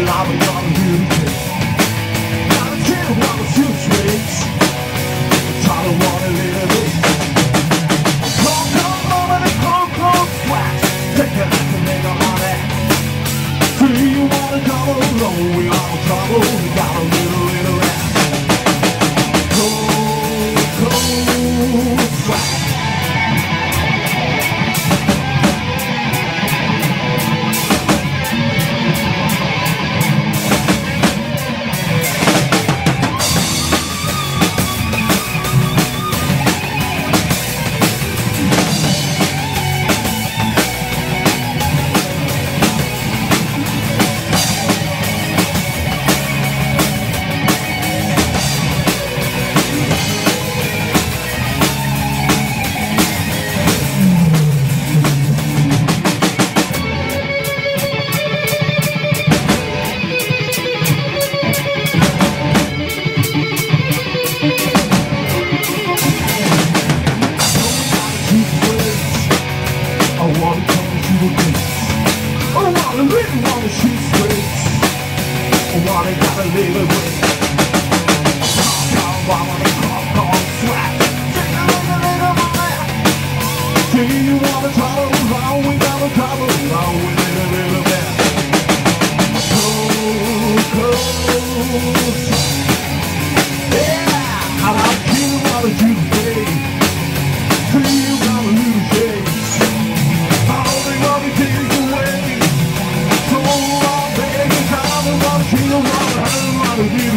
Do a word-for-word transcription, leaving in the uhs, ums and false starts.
I'm gonna do it. Gotta tell what the future is. Try to want a little bit. Come, come, moment and come, come, flat. Take it out and make a lot of. Do you wanna come along? We are in trouble. We got a little, little rap. Go, go, flat. Feel